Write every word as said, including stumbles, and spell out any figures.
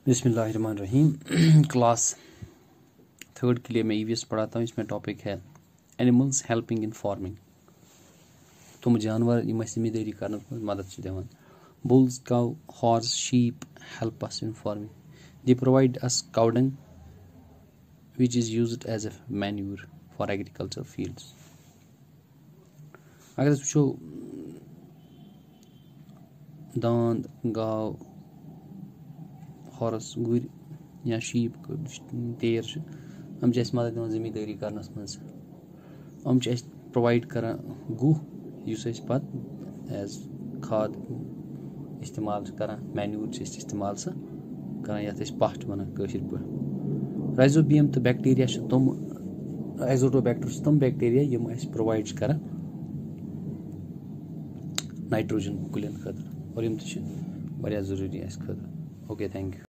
बिस्मिल्लाहिर्रहमानिर्रहीम। Class third के लिए मैं ईवीएस पढ़ाता हूँ। इसमें टॉपिक है एनिमल्स हेल्पिंग इन फार्मिंग। तुम जानवर यम ज़मींदारी करने में मदद छ दिवान। Bulls, cow, horse, sheep help us in farming. They provide us cow dung which is used as a manure for agriculture fields. अगर अस वुचो दांद, गाव, हॉर्स, गुर या शीप तेर हम मदद दिवान ज़मींदारी करनस मज। हम प्रोवाइड करान गुह युस अस पत एज खाद इस्तेमाल करान, मैन्यूर इस्तेमाल सा करान, यथ अस पट वनान कशिर पे। राइजोबियम तो बैक्टीरिया तुम एजोटोबैक्टर तुम बैक्टीरिया यम अस प्रोवाइड करान नाइट्रोजन कुलियन खतर और यम तश वारिया जरूरी अस खतर। Okay, thank you.